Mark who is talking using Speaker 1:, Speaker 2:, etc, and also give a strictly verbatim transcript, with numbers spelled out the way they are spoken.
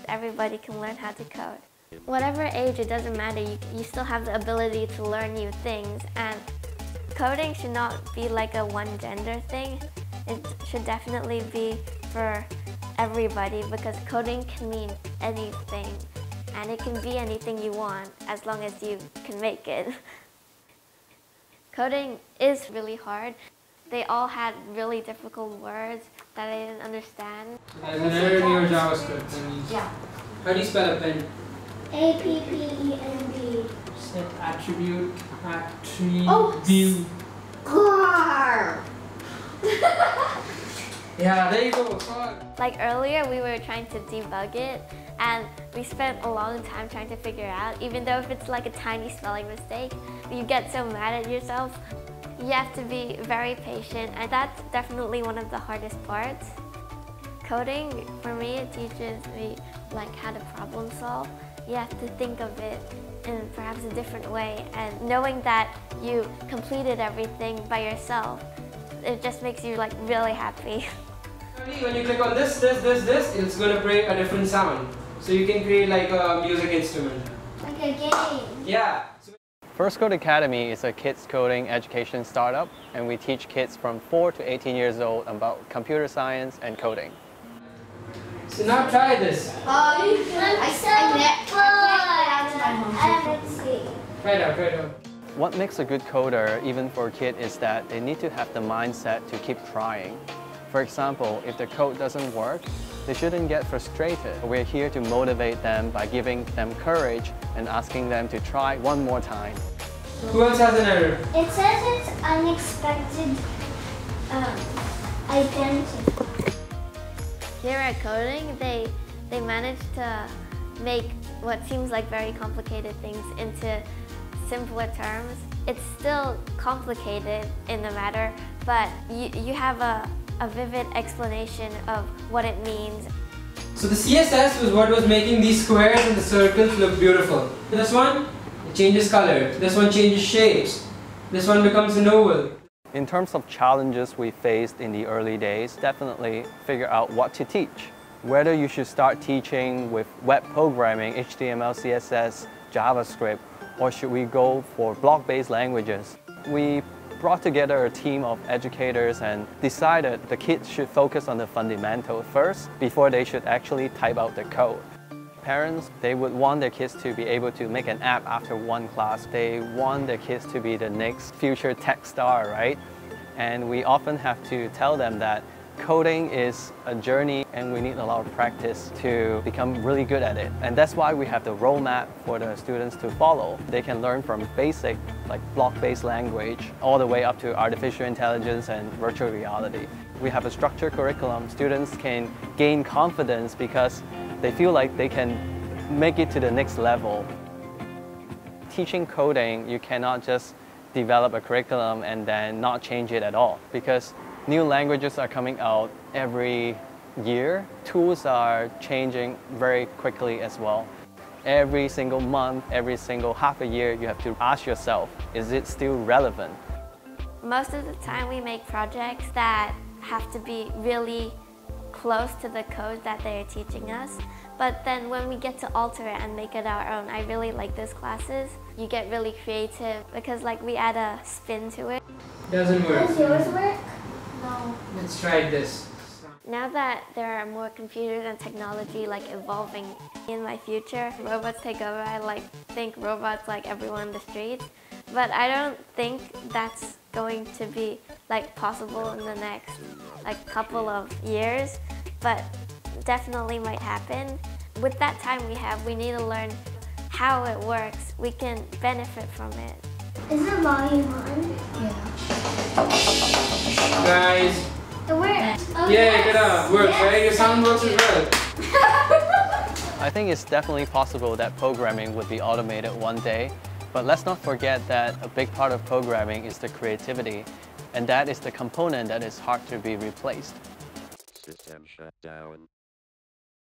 Speaker 1: everybody can learn how to code. Whatever age, it doesn't matter, you, you still have the ability to learn new things, and coding should not be like a one gender thing. It should definitely be for everybody, because coding can mean anything, and it can be anything you want as long as you can make it. Coding is really hard. They all had really difficult words that I didn't understand.
Speaker 2: As an error in your JavaScript,
Speaker 3: yeah.
Speaker 2: How do you spell a pen?
Speaker 3: A P P E N B.
Speaker 2: Set attribute, attribute.
Speaker 3: Oh, car.
Speaker 2: Yeah, there you go.
Speaker 1: Like earlier, we were trying to debug it, and we spent a long time trying to figure out, even though if it's like a tiny spelling mistake, you get so mad at yourself. You have to be very patient, and that's definitely one of the hardest parts. Coding, for me, it teaches me like how to problem solve. You have to think of it in perhaps a different way, and knowing that you completed everything by yourself, it just makes you like really happy.
Speaker 2: When you click on this, this, this, this, it's going to play a different sound. So you can create like a music instrument.
Speaker 3: Like a game.
Speaker 2: Yeah.
Speaker 4: First Code Academy is a kids coding education startup, and we teach kids from four to eighteen years old about computer science and coding.
Speaker 2: So now try this.
Speaker 3: Oh, I said
Speaker 2: Try it out, try it out.
Speaker 4: What makes a good coder, even for a kid, is that they need to have the mindset to keep trying. For example, if the code doesn't work, they shouldn't get frustrated. We're here to motivate them by giving them courage and asking them to try one more time.
Speaker 2: Who else has an error?
Speaker 3: It says it's unexpected um, identity.
Speaker 1: Here at Coding, they, they managed to make what seems like very complicated things into simpler terms. It's still complicated in the matter, but you, you have a, a vivid explanation of what it means.
Speaker 2: So the C S S was what was making these squares and the circles look beautiful. This one, it changes color. This one changes shapes. This one becomes an oval.
Speaker 4: In terms of challenges we faced in the early days, definitely figure out what to teach. Whether you should start teaching with web programming, H T M L, C S S, JavaScript, or should we go for block-based languages? We brought together a team of educators and decided the kids should focus on the fundamentals first before they should actually type out the code. Parents, they would want their kids to be able to make an app after one class. They want their kids to be the next future tech star, right? And we often have to tell them that coding is a journey and we need a lot of practice to become really good at it. And that's why we have the roadmap for the students to follow. They can learn from basic, like block-based language, all the way up to artificial intelligence and virtual reality. We have a structured curriculum. Students can gain confidence because they feel like they can make it to the next level. Teaching coding, you cannot just develop a curriculum and then not change it at all, because new languages are coming out every year. Tools are changing very quickly as well. Every single month, every single half a year, you have to ask yourself, is it still relevant?
Speaker 1: Most of the time we make projects that have to be really close to the code that they're teaching us. But then when we get to alter it and make it our own, I really like those classes. You get really creative because like we add a spin to it.
Speaker 2: Doesn't work.
Speaker 3: Does yours work? No.
Speaker 2: Let's try this.
Speaker 1: Now that there are more computers and technology like evolving in my future, robots take over. I like think robots like everyone in the streets, but I don't think that's going to be like possible in the next like couple of years, but definitely might happen. With that time we have, we need to learn how it works. We can benefit from it.
Speaker 3: Is the volume on?
Speaker 1: Yeah.
Speaker 2: Guys.
Speaker 3: It works. Oh,
Speaker 2: yeah,
Speaker 3: yes.
Speaker 2: good job. Works,
Speaker 3: yes.
Speaker 2: right? Your sound works as well.
Speaker 4: I think it's definitely possible that programming would be automated one day, but let's not forget that a big part of programming is the creativity, and that is the component that is hard to be replaced.
Speaker 5: System shut down.